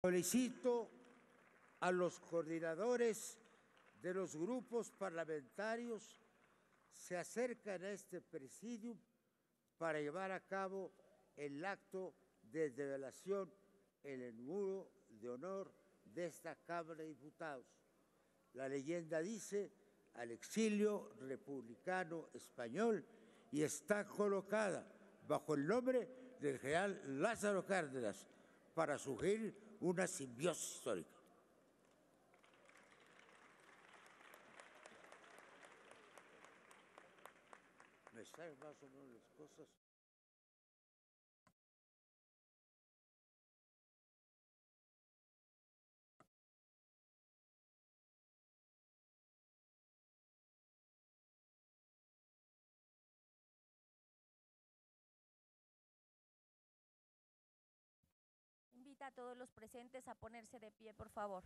Solicito a los coordinadores de los grupos parlamentarios se acercan a este presidium para llevar a cabo el acto de develación en el muro de honor de esta Cámara de Diputados. La leyenda dice al exilio republicano español y está colocada bajo el nombre del general Lázaro Cárdenas para sugerir una simbiosis histórica. ¿Me saben más o menos las cosas? Invita a todos los presentes a ponerse de pie, por favor.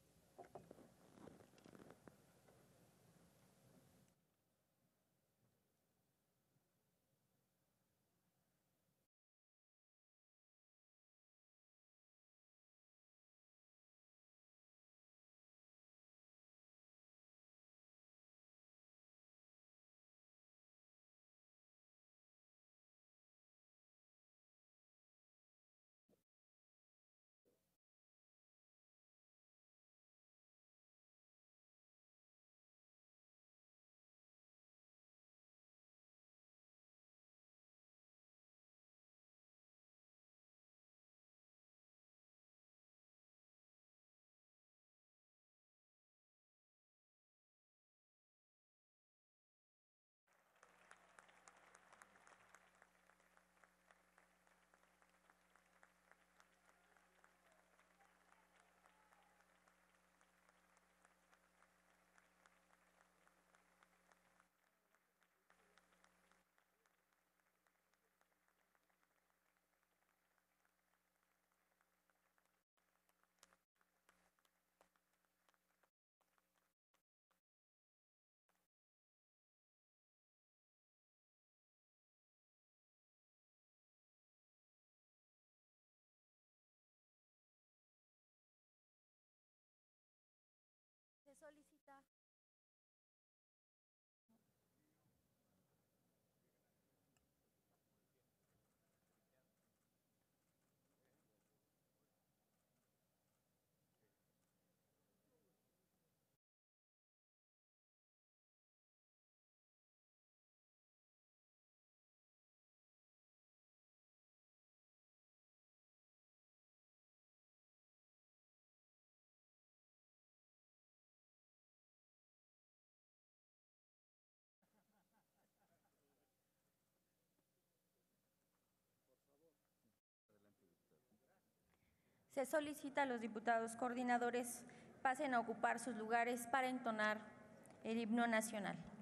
Se solicita. Se solicita a los diputados coordinadores pasen a ocupar sus lugares para entonar el himno nacional.